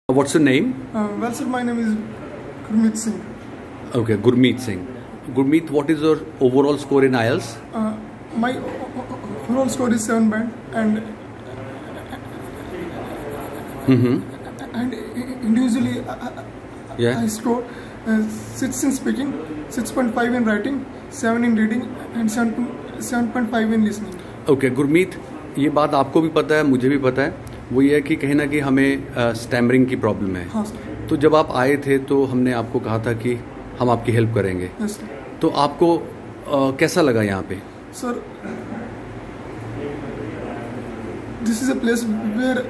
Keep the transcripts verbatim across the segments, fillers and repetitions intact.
What's your name? Uh, well, sir, my name is Gurmeet Singh. Okay, Gurmeet Singh. Gurmeet, what is your overall score in I E L T S? Uh, my overall score is seven band, and Mm-hmm. and individually I, Yeah. I score uh, six in speaking, six point five in writing, seven in reading, and seven point five in listening. Okay, Gurmeet, ये बात आपको भी पता है, मुझे भी पता है। वो ये है कि कहीं ना कहीं हमें स्टैमरिंग की प्रॉब्लम है। हाँ सर। तो जब आप आए थे तो हमने आपको कहा था कि हम आपकी हेल्प करेंगे। Yes sir. तो आपको आ, कैसा लगा यहाँ पे? Sir, this is a place where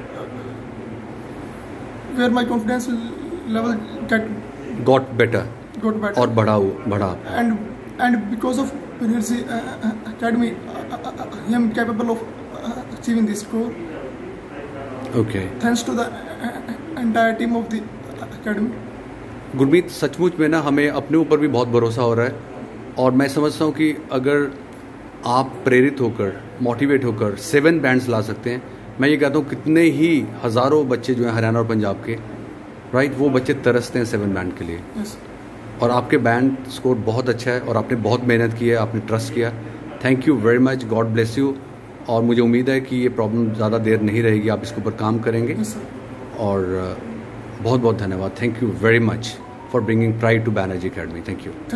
where my confidence level get got better got better और बढ़ा बढ़ा and and because of Percy uh, uh, Academy, uh, uh, I am capable of uh, achieving this score. Okay Thanks to the uh, entire team of the academy. Gurmeet, सचमुच में ना हमें अपने ऊपर भी बहुत भरोसा हो रहा है और मैं समझता हूँ कि अगर आप प्रेरित होकर, मोटिवेट होकर सेवन बैंड्स ला सकते हैं, मैं ये कहता हूँ कितने ही हज़ारों बच्चे जो हैं हरियाणा और पंजाब के, राइट, वो बच्चे तरसते हैं सेवन बैंड के लिए। Yes. और आपके बैंड स्कोर बहुत अच्छा है और आपने बहुत मेहनत की है, आपने ट्रस्ट किया। Thank you very much, god bless you. और मुझे उम्मीद है कि ये प्रॉब्लम ज़्यादा देर नहीं रहेगी, आप इसके ऊपर काम करेंगे। Yes, sir. और बहुत बहुत धन्यवाद। Thank you very much for bringing pride to Banerjee academy. Thank you.